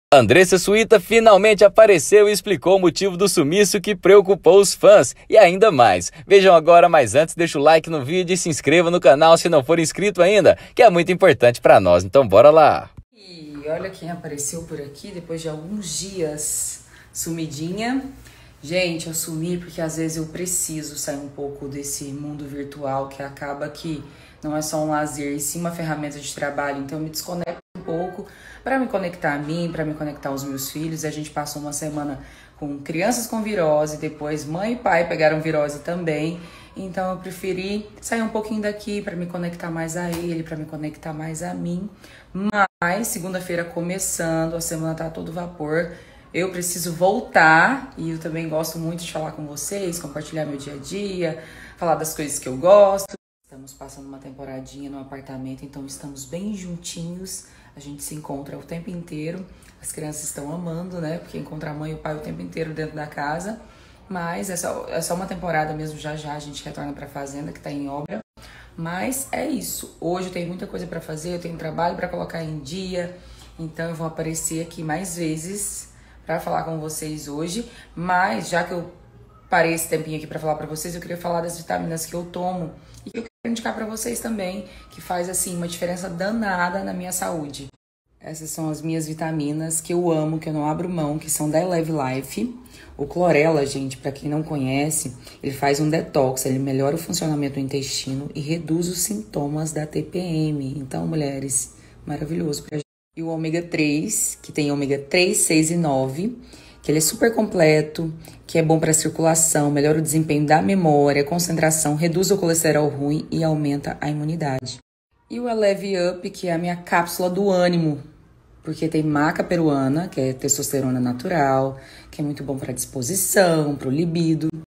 Andressa Suíta finalmente apareceu e explicou o motivo do sumiço que preocupou os fãs e ainda mais. Vejam agora, mas antes deixa o like no vídeo e se inscreva no canal se não for inscrito ainda, que é muito importante para nós, então bora lá! E olha quem apareceu por aqui depois de alguns dias sumidinha. Gente, eu sumi porque às vezes eu preciso sair um pouco desse mundo virtual que acaba que não é só um lazer e sim uma ferramenta de trabalho, então eu me desconecto um pouco para me conectar a mim, para me conectar aos meus filhos. A gente passou uma semana com crianças com virose, depois mãe e pai pegaram virose também, então eu preferi sair um pouquinho daqui para me conectar mais a ele, para me conectar mais a mim. Mas segunda-feira começando, a semana tá a todo vapor. Eu preciso voltar e eu também gosto muito de falar com vocês, compartilhar meu dia a dia, falar das coisas que eu gosto. Estamos passando uma temporadinha no apartamento, então estamos bem juntinhos. A gente se encontra o tempo inteiro. As crianças estão amando, né? Porque encontra a mãe e o pai o tempo inteiro dentro da casa. Mas é só uma temporada mesmo, já já a gente retorna para a fazenda que tá em obra. Mas é isso. Hoje eu tenho muita coisa para fazer, eu tenho trabalho para colocar em dia. Então eu vou aparecer aqui mais vezes para falar com vocês hoje, mas já que eu parei esse tempinho aqui para falar para vocês, eu queria falar das vitaminas que eu tomo e que eu quero indicar para vocês também, que faz assim uma diferença danada na minha saúde. Essas são as minhas vitaminas que eu amo, que eu não abro mão, que são da Eleve Life. O clorela, gente, para quem não conhece, ele faz um detox, ele melhora o funcionamento do intestino e reduz os sintomas da TPM. Então, mulheres, maravilhoso pra gente. E o ômega 3, que tem ômega 3, 6 e 9, que ele é super completo, que é bom para circulação, melhora o desempenho da memória, concentração, reduz o colesterol ruim e aumenta a imunidade. E o Eleve Up, que é a minha cápsula do ânimo, porque tem maca peruana, que é testosterona natural, que é muito bom para disposição, para o libido.